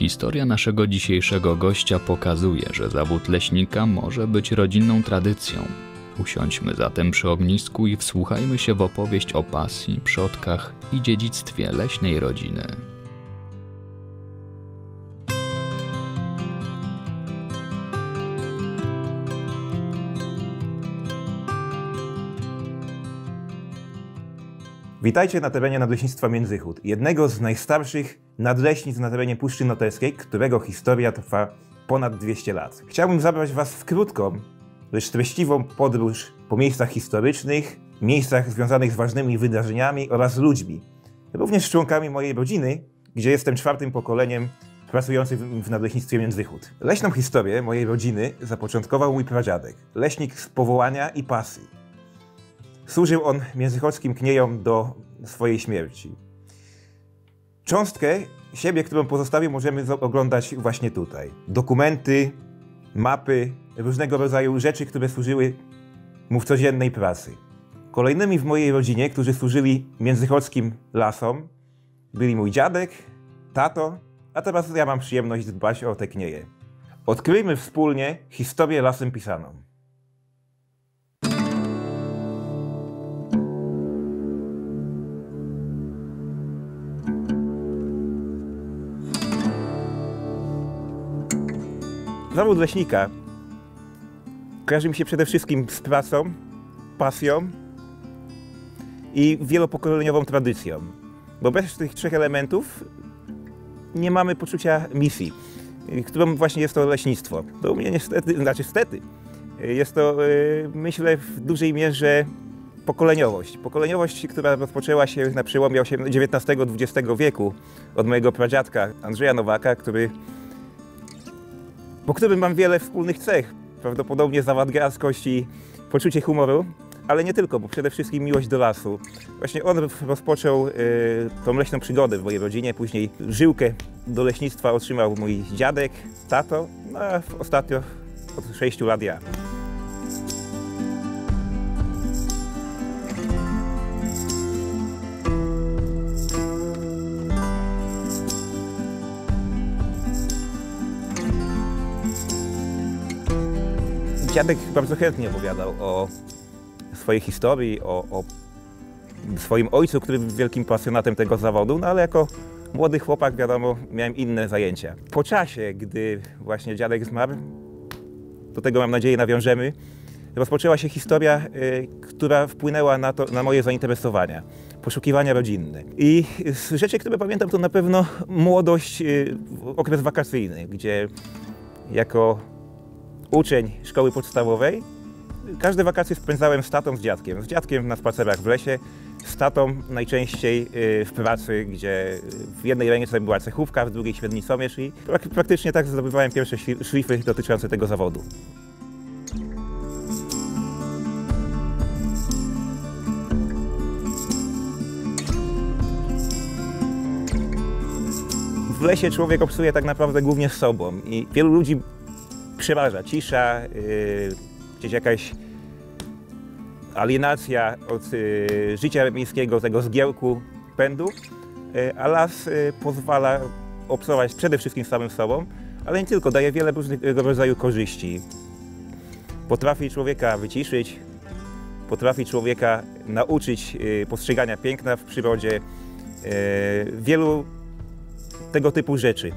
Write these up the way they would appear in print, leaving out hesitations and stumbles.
Historia naszego dzisiejszego gościa pokazuje, że zawód leśnika może być rodzinną tradycją. Usiądźmy zatem przy ognisku i wsłuchajmy się w opowieść o pasji, przodkach i dziedzictwie leśnej rodziny. Witajcie na terenie Nadleśnictwa Międzychód, jednego z najstarszych nadleśnictw na terenie Puszczy Noteckiej, którego historia trwa ponad 200 lat. Chciałbym zabrać Was w krótką, lecz treściwą podróż po miejscach historycznych, miejscach związanych z ważnymi wydarzeniami oraz ludźmi. Również z członkami mojej rodziny, gdzie jestem czwartym pokoleniem pracującym w Nadleśnictwie Międzychód. Leśną historię mojej rodziny zapoczątkował mój pradziadek, leśnik z powołania i pasji. Służył on międzychodzkim kniejom do swojej śmierci. Cząstkę siebie, którą pozostawił, możemy oglądać właśnie tutaj. Dokumenty, mapy, różnego rodzaju rzeczy, które służyły mu w codziennej pracy. Kolejnymi w mojej rodzinie, którzy służyli międzychodzkim lasom, byli mój dziadek, tato, a teraz ja mam przyjemność dbać o te knieje. Odkryjmy wspólnie historię lasem pisaną. Zawód leśnika kojarzy mi się przede wszystkim z pracą, pasją i wielopokoleniową tradycją. Bo bez tych trzech elementów nie mamy poczucia misji, którą właśnie jest to leśnictwo. To u mnie niestety, jest to, myślę, w dużej mierze pokoleniowość. Pokoleniowość, która rozpoczęła się na przełomie XIX-XX wieku od mojego pradziadka Andrzeja Nowaka, po którym mam wiele wspólnych cech. Prawdopodobnie zawodgarskość i poczucie humoru, ale nie tylko, bo przede wszystkim miłość do lasu. Właśnie on rozpoczął tą leśną przygodę w mojej rodzinie, później żyłkę do leśnictwa otrzymał mój dziadek, tato, no a ostatnio od 6 lat ja. Dziadek bardzo chętnie opowiadał o swojej historii, o swoim ojcu, który był wielkim pasjonatem tego zawodu, no ale jako młody chłopak, wiadomo, miałem inne zajęcia. Po czasie, gdy właśnie dziadek zmarł, do tego mam nadzieję nawiążemy, rozpoczęła się historia, która wpłynęła na moje zainteresowania, poszukiwania rodzinne. I z rzeczy, które pamiętam, to na pewno młodość, okres wakacyjny, gdzie jako uczeń szkoły podstawowej każde wakacje spędzałem z tatą, z dziadkiem. Z dziadkiem na spacerach w lesie, z tatą najczęściej w pracy, gdzie w jednej ręce była cechówka, w drugiej średnicomierz i praktycznie tak zdobywałem pierwsze szlify dotyczące tego zawodu. W lesie człowiek obcuje tak naprawdę głównie z sobą i wielu ludzi przeważa cisza, gdzieś jakaś alienacja od życia miejskiego, tego zgiełku, pędu, a las pozwala obcować przede wszystkim z samym sobą, ale nie tylko, daje wiele różnego rodzaju korzyści. Potrafi człowieka wyciszyć, potrafi człowieka nauczyć postrzegania piękna w przyrodzie, wielu tego typu rzeczy.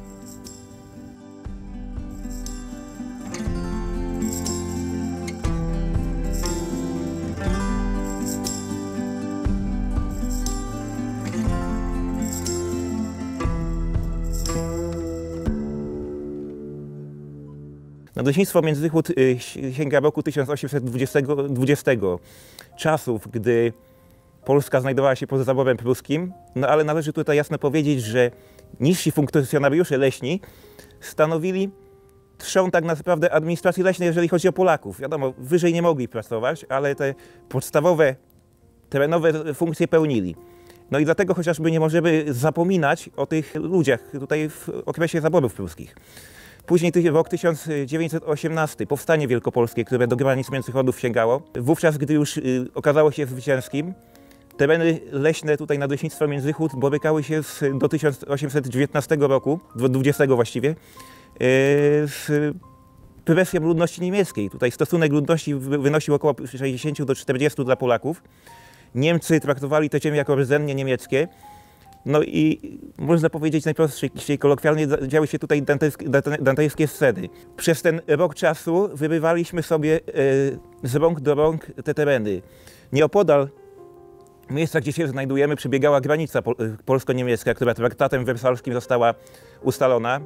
Nadleśnictwo Międzychód sięga roku 1820, czasów, gdy Polska znajdowała się pod zaborem pruskim, no ale należy tutaj jasno powiedzieć, że niżsi funkcjonariusze leśni stanowili trzon tak naprawdę administracji leśnej, jeżeli chodzi o Polaków. Wiadomo, wyżej nie mogli pracować, ale te podstawowe, terenowe funkcje pełnili. No i dlatego chociażby nie możemy zapominać o tych ludziach tutaj w okresie zaborów pruskich. Później rok 1918, powstanie wielkopolskie, które do granic Międzychodów sięgało. Wówczas, gdy już okazało się zwycięskim, Tereny leśne tutaj Nadleśnictwa Międzychód borykały się do 1819 roku, do 20 właściwie, z presją ludności niemieckiej. Tutaj stosunek ludności wynosił około 60 do 40 dla Polaków. Niemcy traktowali te ziemie jako rdzennie niemieckie. No i można powiedzieć najprościej, kolokwialnie działy się tutaj dantejskie sceny. Przez ten rok czasu wybywaliśmy sobie z rąk do rąk te tereny. Nieopodal miejsca, gdzie się znajdujemy, przebiegała granica polsko-niemiecka, która traktatem wersalskim została ustalona.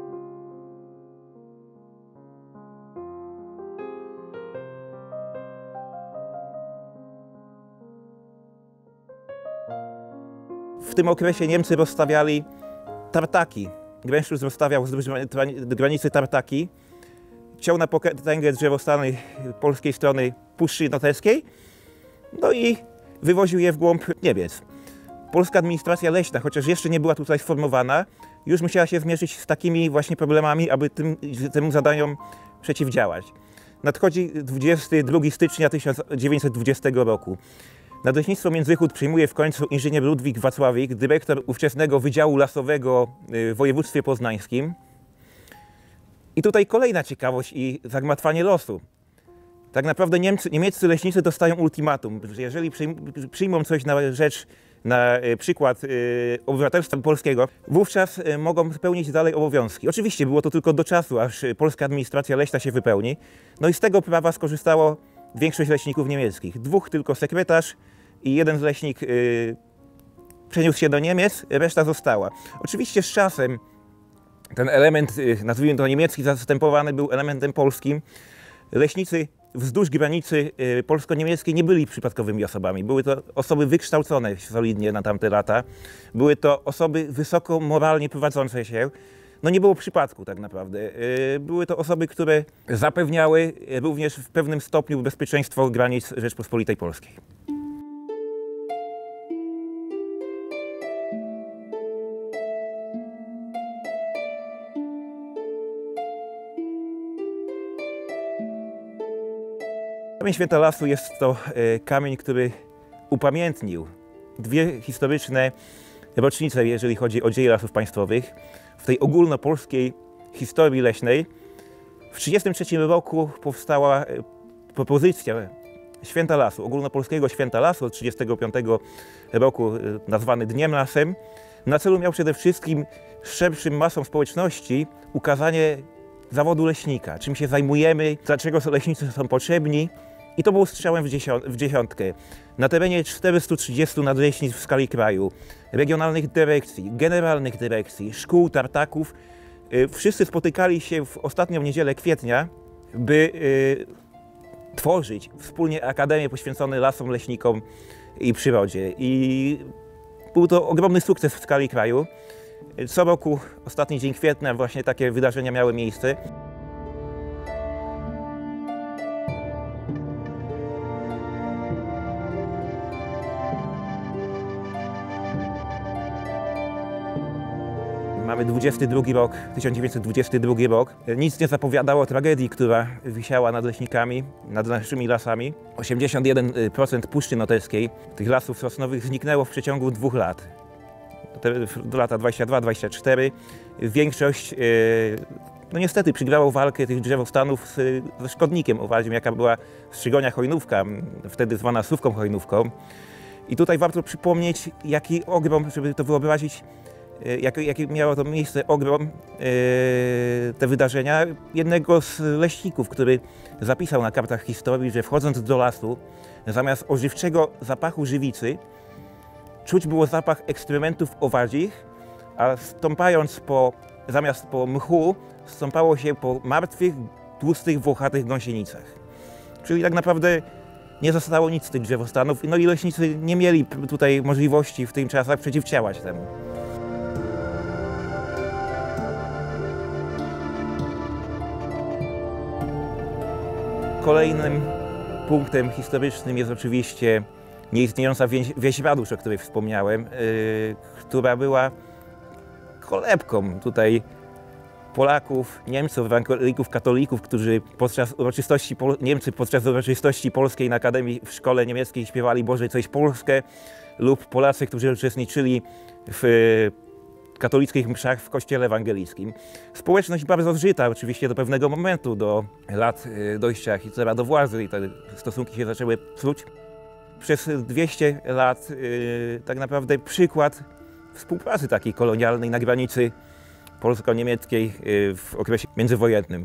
W tym okresie Niemcy rozstawiali tartaki. Gęszczuk rozstawiał wzdłuż granicy tartaki. Ciął na potęgę drzewostany polskiej strony Puszczy Noteckiej, no i wywoził je w głąb Niemiec. Polska administracja leśna, chociaż jeszcze nie była tutaj sformowana, już musiała się zmierzyć z takimi właśnie problemami, aby tym zadaniom przeciwdziałać. Nadchodzi 22 stycznia 1920 roku. Nadleśnictwo Międzychód przyjmuje w końcu inżynier Ludwik Wacławik, dyrektor ówczesnego Wydziału Lasowego w województwie poznańskim. I tutaj kolejna ciekawość i zagmatwanie losu. Tak naprawdę niemieccy leśnicy dostają ultimatum, że jeżeli przyjmą coś na rzecz, na przykład obywatelstwa polskiego, wówczas mogą pełnić dalej obowiązki. Oczywiście było to tylko do czasu, aż polska administracja leśna się wypełni. No i z tego prawa skorzystało większość leśników niemieckich. Dwóch tylko sekretarz i jeden leśnik przeniósł się do Niemiec, reszta została. Oczywiście z czasem ten element, nazwijmy to niemiecki, zastępowany był elementem polskim. Leśnicy wzdłuż granicy polsko-niemieckiej nie byli przypadkowymi osobami. Były to osoby wykształcone solidnie na tamte lata. Były to osoby wysoko moralnie prowadzące się. No nie było przypadku tak naprawdę. Były to osoby, które zapewniały również w pewnym stopniu bezpieczeństwo granic Rzeczpospolitej Polskiej. Kamień Święta Lasu jest to kamień, który upamiętnił dwie historyczne rocznice, jeżeli chodzi o dzieje lasów państwowych. W tej ogólnopolskiej historii leśnej w 1933 roku powstała propozycja Święta Lasu, ogólnopolskiego Święta Lasu od 1935 roku, nazwany Dniem Lasem. Na celu miał przede wszystkim szerszym masom społeczności ukazanie zawodu leśnika, czym się zajmujemy, dlaczego leśnicy są potrzebni. I to było strzałem w dziesiątkę. Na terenie 430 nadleśnictw w skali kraju, regionalnych dyrekcji, generalnych dyrekcji, szkół, tartaków, wszyscy spotykali się w ostatnią niedzielę kwietnia, by tworzyć wspólnie akademię poświęconą lasom, leśnikom i przyrodzie. I był to ogromny sukces w skali kraju. Co roku, ostatni dzień kwietnia, właśnie takie wydarzenia miały miejsce. Mamy 22 rok, 1922 rok. Nic nie zapowiadało tragedii, która wisiała nad leśnikami, nad naszymi lasami. 81% Puszczy Noteckiej, tych lasów sosnowych, zniknęło w przeciągu 2 lat. Do lata 22-24. Większość, no niestety, przegrało walkę tych drzewostanów ze szkodnikiem owadzim, jaka była strzygonia chojnówka, wtedy zwana słówką chojnówką. I tutaj warto przypomnieć, jaki ogrom, żeby to wyobrazić, jakie miało to miejsce, ogrom, te wydarzenia, jednego z leśników, który zapisał na kartach historii, że wchodząc do lasu, zamiast ożywczego zapachu żywicy, czuć było zapach ekskrementów owadzich, a stąpając zamiast po mchu, stąpało się po martwych, tłustych, włochatych gąsienicach. Czyli tak naprawdę nie zostało nic z tych drzewostanów, no i leśnicy nie mieli tutaj możliwości w tych czasach przeciwdziałać temu. Kolejnym punktem historycznym jest oczywiście nieistniejąca wieś Radusz, o której wspomniałem, która była kolebką tutaj Polaków, Niemców, ewangelików, katolików, którzy Niemcy podczas uroczystości polskiej na Akademii w szkole niemieckiej śpiewali Boże coś Polskę, lub Polacy, którzy uczestniczyli w katolickich mszach w kościele ewangelickim. Społeczność bardzo zżyta oczywiście do pewnego momentu, do lat dojścia Hitlera do władzy i te stosunki się zaczęły psuć. Przez 200 lat tak naprawdę przykład współpracy takiej kolonialnej na granicy polsko-niemieckiej w okresie międzywojennym.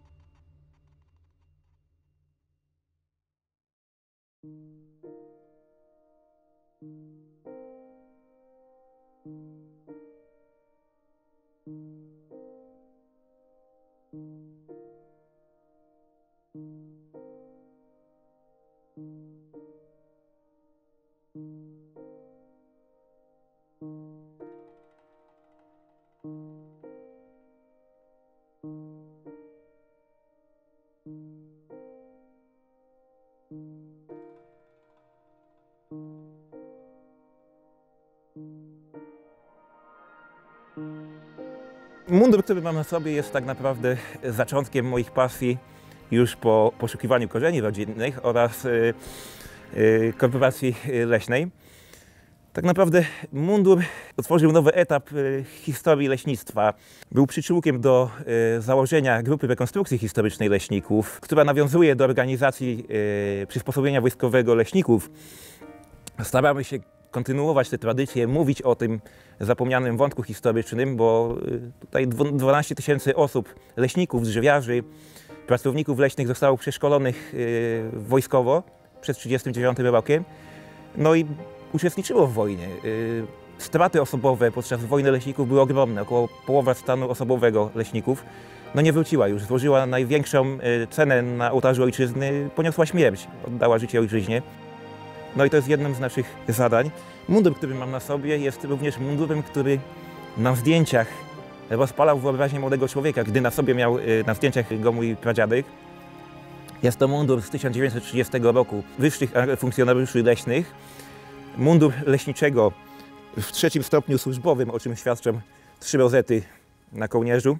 Mundur, który mam na sobie, jest tak naprawdę zaczątkiem moich pasji już po poszukiwaniu korzeni rodzinnych oraz korporacji leśnej. Tak naprawdę mundur otworzył nowy etap historii leśnictwa. Był przyczółkiem do założenia grupy rekonstrukcji historycznej leśników, która nawiązuje do organizacji przysposobienia wojskowego leśników. Staramy się kontynuować tę tradycję, mówić o tym zapomnianym wątku historycznym, bo tutaj 12 000 osób, leśników, drzewiarzy, pracowników leśnych zostało przeszkolonych wojskowo przed 1939 rokiem, no i uczestniczyło w wojnie. Straty osobowe podczas wojny leśników były ogromne, około połowa stanu osobowego leśników. No nie wróciła już, złożyła największą cenę na ołtarzu ojczyzny, poniosła śmierć, oddała życie ojczyźnie. No i to jest jednym z naszych zadań. Mundur, który mam na sobie, jest również mundurem, który na zdjęciach rozpalał wyobraźnię młodego człowieka, gdy na sobie miał na zdjęciach go mój pradziadek. Jest to mundur z 1930 roku wyższych funkcjonariuszy leśnych. Mundur leśniczego w 3. stopniu służbowym, o czym świadczą 3 rozety na kołnierzu.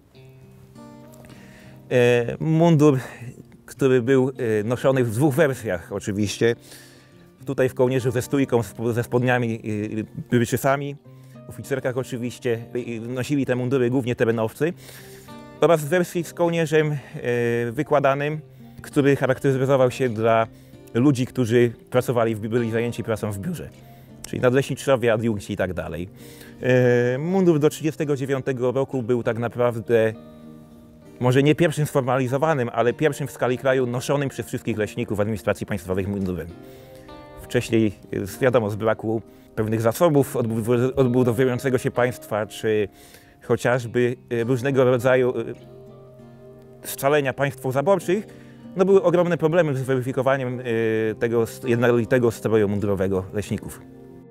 Mundur, który był noszony w 2 wersjach oczywiście. Tutaj w kołnierzu ze stójką, ze spodniami, ryczysami, w oficerkach oczywiście. Nosili te mundury głównie terenowcy. Oraz w wersji z kołnierzem wykładanym, który charakteryzował się dla ludzi, którzy pracowali, byli zajęci pracą w biurze. Czyli nadleśniczowie, adiunkci i tak dalej. Mundur do 1939 roku był tak naprawdę może nie pierwszym sformalizowanym, ale pierwszym w skali kraju noszonym przez wszystkich leśników administracji państwowych mundurem. Wcześniej, wiadomo, z braku pewnych zasobów odbudowującego się państwa, czy chociażby różnego rodzaju scalenia państw zaborczych, no były ogromne problemy z weryfikowaniem tego jednolitego stroju mundurowego leśników.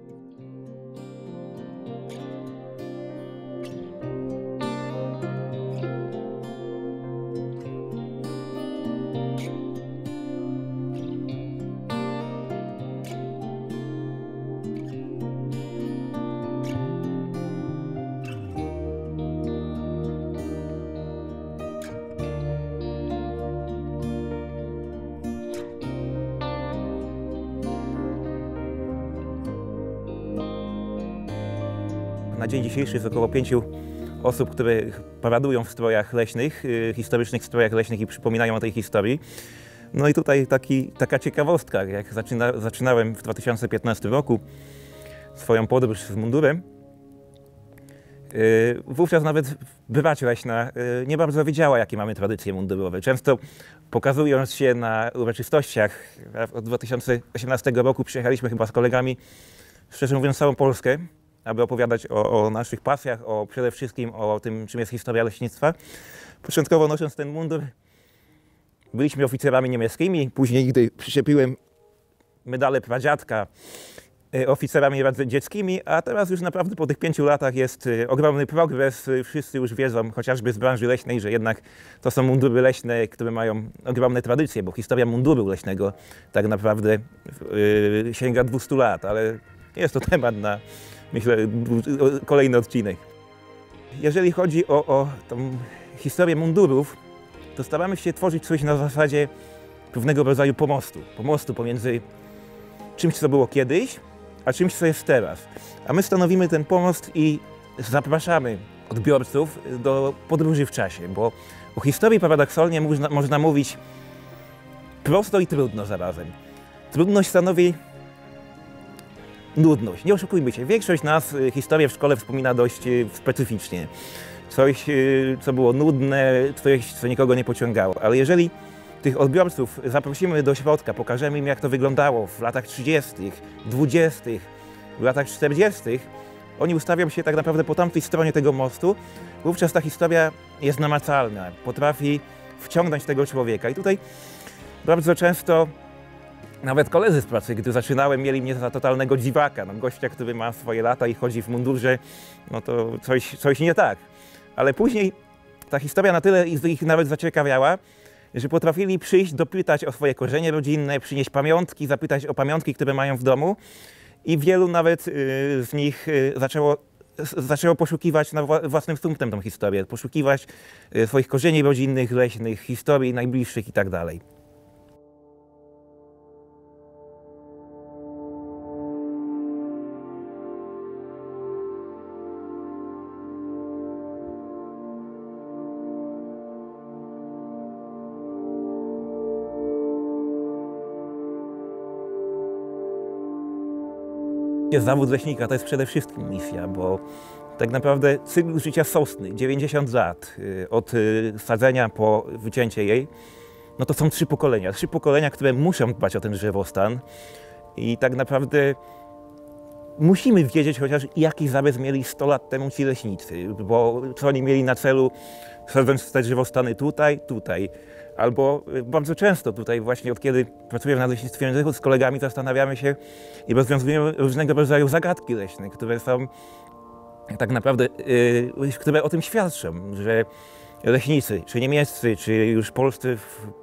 Na dzień dzisiejszy jest około 5 osób, które paradują w strojach leśnych, historycznych strojach leśnych i przypominają o tej historii. No i tutaj taka ciekawostka, jak zaczynałem w 2015 roku swoją podróż z mundurem, wówczas nawet brać leśna nie bardzo wiedziała, jakie mamy tradycje mundurowe. Często pokazując się na uroczystościach, od 2018 roku przyjechaliśmy chyba z kolegami, szczerze mówiąc, całą Polskę, aby opowiadać o naszych pasjach, przede wszystkim o tym, czym jest historia leśnictwa. Początkowo nosząc ten mundur, byliśmy oficerami niemieckimi, później, gdy przyczepiłem medale pradziadka, oficerami radzieckimi, a teraz już naprawdę po tych 5 latach jest ogromny progres. Wszyscy już wiedzą, chociażby z branży leśnej, że jednak to są mundury leśne, które mają ogromne tradycje, bo historia munduru leśnego tak naprawdę sięga 200 lat, ale jest to temat na, myślę, kolejny odcinek. Jeżeli chodzi o tą historię mundurów, to staramy się tworzyć coś na zasadzie pewnego rodzaju pomostu pomiędzy czymś, co było kiedyś, a czymś, co jest teraz. A my stanowimy ten pomost i zapraszamy odbiorców do podróży w czasie, bo o historii paradoksalnie można mówić prosto i trudno zarazem. Trudność stanowi nudność. Nie oszukujmy się, większość nas historię w szkole wspomina dość specyficznie. Coś, co było nudne, coś, co nikogo nie pociągało. Ale jeżeli tych odbiorców zaprosimy do środka, pokażemy im, jak to wyglądało w latach 30., 20., w latach 40., oni ustawią się tak naprawdę po tamtej stronie tego mostu, wówczas ta historia jest namacalna, potrafi wciągnąć tego człowieka. I tutaj bardzo często nawet koledzy z pracy, gdy zaczynałem, mieli mnie za totalnego dziwaka. No, gościa, który ma swoje lata i chodzi w mundurze, no to coś nie tak. Ale później ta historia na tyle ich nawet zaciekawiała, że potrafili przyjść, dopytać o swoje korzenie rodzinne, przynieść pamiątki, zapytać o pamiątki, które mają w domu. I wielu nawet z nich zaczęło poszukiwać na własnym sumptem tą historię, poszukiwać swoich korzeni rodzinnych, leśnych, historii najbliższych i tak dalej. Zawód leśnika to jest przede wszystkim misja, bo tak naprawdę cykl życia sosny, 90 lat, od sadzenia po wycięcie jej, no to są 3 pokolenia. 3 pokolenia, które muszą dbać o ten drzewostan i tak naprawdę musimy wiedzieć chociaż, jaki zamysł mieli 100 lat temu ci leśnicy, bo co oni mieli na celu, sadząc te drzewostany tutaj. Albo bardzo często tutaj właśnie od kiedy pracuję w Nadleśnictwie Języków z kolegami zastanawiamy się i rozwiązujemy różnego rodzaju zagadki leśne, które są tak naprawdę, które o tym świadczą, że leśnicy, czy niemieccy, czy już polscy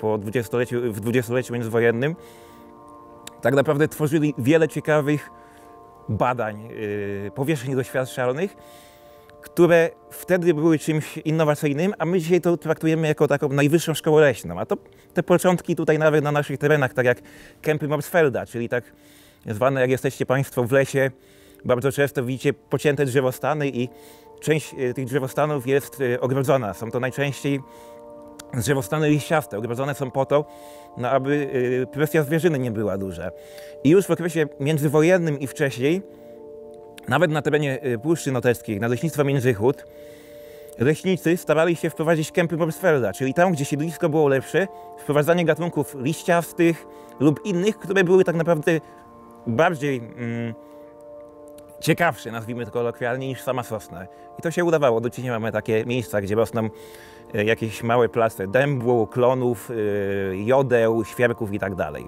w dwudziestoleciu międzywojennym tak naprawdę tworzyli wiele ciekawych badań powierzchni doświadczalnych, które wtedy były czymś innowacyjnym, a my dzisiaj to traktujemy jako taką najwyższą szkołę leśną. A to te początki tutaj nawet na naszych terenach, tak jak kępy Morsfelda, czyli tak zwane, jak jesteście Państwo w lesie, bardzo często widzicie pocięte drzewostany i część tych drzewostanów jest ogrodzona. Są to najczęściej drzewostany liściaste. Ogrodzone są po to, no, aby presja zwierzyny nie była duża. I już w okresie międzywojennym i wcześniej, nawet na terenie Puszczy Noteckiej, Nadleśnictwa Międzychód, leśnicy starali się wprowadzić kępy Morsfelda, czyli tam, gdzie siedlisko było lepsze, wprowadzanie gatunków liściastych lub innych, które były tak naprawdę bardziej ciekawsze, nazwijmy to kolokwialnie, niż sama sosna. I to się udawało. Do dzisiaj mamy takie miejsca, gdzie rosną jakieś małe plasty dębu, klonów, jodeł, świerków i tak dalej.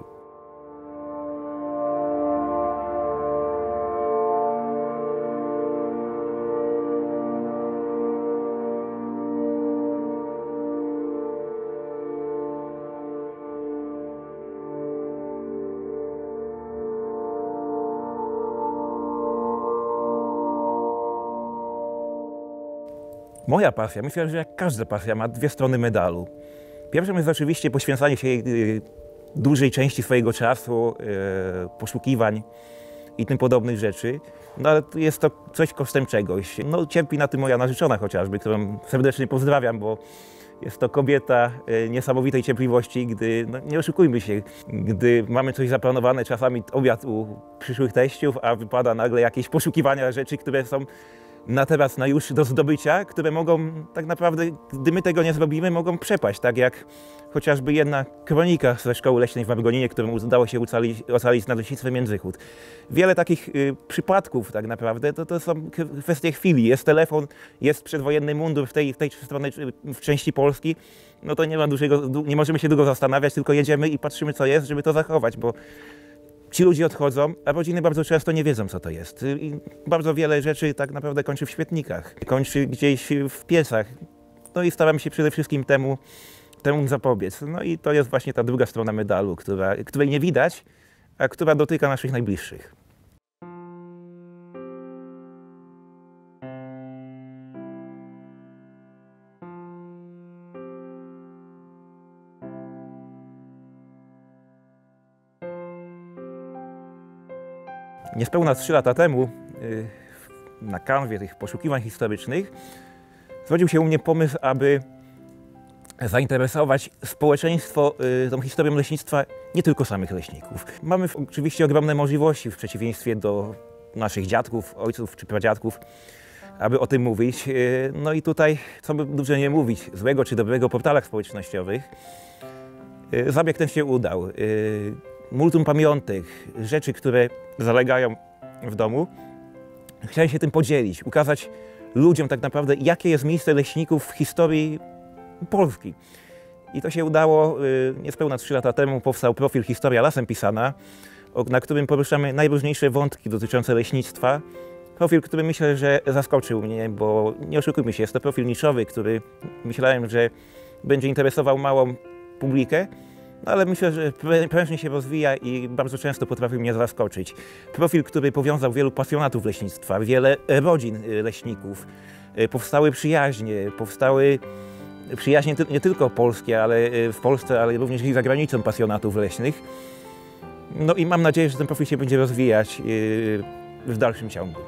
Moja pasja, myślę, że jak każda pasja ma 2 strony medalu. Pierwszą jest oczywiście poświęcanie się dużej części swojego czasu, poszukiwań i tym podobnych rzeczy, no ale jest to coś kosztem czegoś. No, cierpi na tym moja narzeczona chociażby, którą serdecznie pozdrawiam, bo jest to kobieta niesamowitej cierpliwości, gdy, no nie oszukujmy się, gdy mamy coś zaplanowane, czasami obiad u przyszłych teściów, a wypada nagle jakieś poszukiwania rzeczy, które są na teraz, na już do zdobycia, które mogą tak naprawdę, gdy my tego nie zrobimy, mogą przepaść, tak jak chociażby jedna kronika ze szkoły leśnej w Margoninie, którą udało się ocalić z Nadleśnictwem Międzychód. Wiele takich przypadków tak naprawdę, to są kwestie chwili. Jest telefon, jest przedwojenny mundur w tej stronie, w części Polski, no to nie możemy się długo zastanawiać, tylko jedziemy i patrzymy, co jest, żeby to zachować, bo ci ludzie odchodzą, a rodziny bardzo często nie wiedzą, co to jest. I bardzo wiele rzeczy tak naprawdę kończy w śmietnikach, kończy gdzieś w piecach. No i staramy się przede wszystkim temu zapobiec. No i to jest właśnie ta druga strona medalu, której nie widać, a która dotyka naszych najbliższych. Niespełna 3 lata temu na kanwie tych poszukiwań historycznych zrodził się u mnie pomysł, aby zainteresować społeczeństwo tą historią leśnictwa nie tylko samych leśników. Mamy oczywiście ogromne możliwości w przeciwieństwie do naszych dziadków, ojców czy pradziadków, aby o tym mówić. No i tutaj, co by dużo nie mówić, złego czy dobrego o portalach społecznościowych, zabieg ten się udał. Multum pamiątek, rzeczy, które zalegają w domu. Chciałem się tym podzielić, ukazać ludziom tak naprawdę, jakie jest miejsce leśników w historii Polski. I to się udało niespełna 3 lata temu. Powstał profil Historia Lasem Pisana, na którym poruszamy najróżniejsze wątki dotyczące leśnictwa. Profil, który myślę, że zaskoczył mnie, bo nie oszukujmy się, jest to profil niszowy, który myślałem, że będzie interesował małą publikę, no ale myślę, że prężnie się rozwija i bardzo często potrafi mnie zaskoczyć. Profil, który powiązał wielu pasjonatów leśnictwa, wiele rodzin leśników. Powstały przyjaźnie nie tylko polskie, ale w Polsce, ale również i za granicą pasjonatów leśnych. No i mam nadzieję, że ten profil się będzie rozwijać w dalszym ciągu.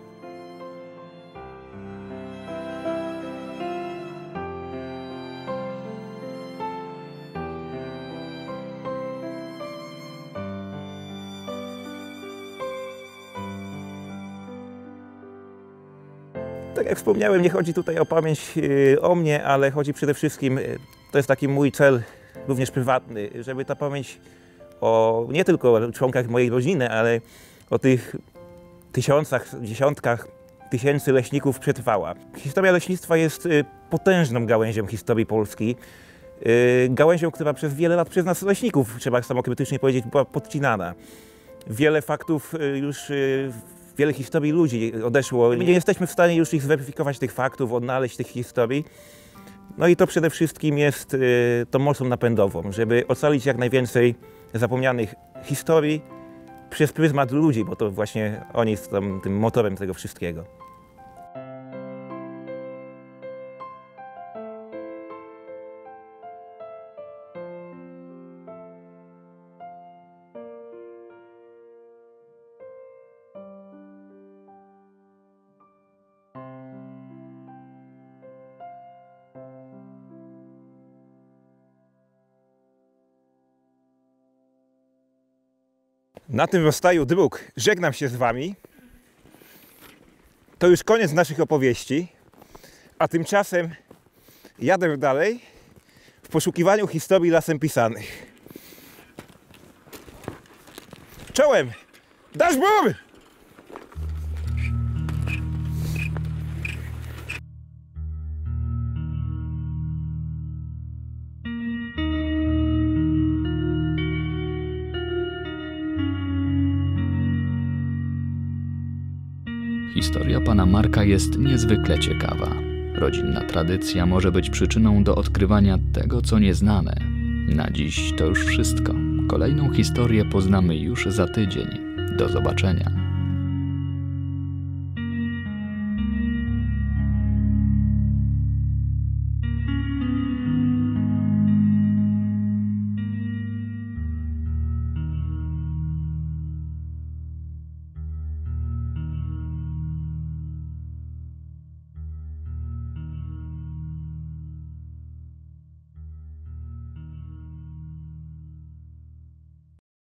Tak jak wspomniałem, nie chodzi tutaj o pamięć o mnie, ale chodzi przede wszystkim, to jest taki mój cel również prywatny, żeby ta pamięć nie tylko o członkach mojej rodziny, ale o tych tysiącach, dziesiątkach tysięcy leśników przetrwała. Historia leśnictwa jest potężną gałęzią historii Polski. Gałęzią, która przez wiele lat przez nas leśników, trzeba samokrytycznie powiedzieć, była podcinana. Wiele faktów już wiele historii ludzi odeszło. Nie jesteśmy w stanie już ich zweryfikować, tych faktów, odnaleźć tych historii. No i to przede wszystkim jest tą mocą napędową, żeby ocalić jak najwięcej zapomnianych historii przez pryzmat ludzi, bo to właśnie oni są tym motorem tego wszystkiego. Na tym rozstaju dróg żegnam się z Wami. To już koniec naszych opowieści, a tymczasem jadę dalej w poszukiwaniu historii lasem pisanych. Czołem! Dashboard! Historia pana Marka jest niezwykle ciekawa. Rodzinna tradycja może być przyczyną do odkrywania tego, co nieznane. Na dziś to już wszystko. Kolejną historię poznamy już za tydzień. Do zobaczenia.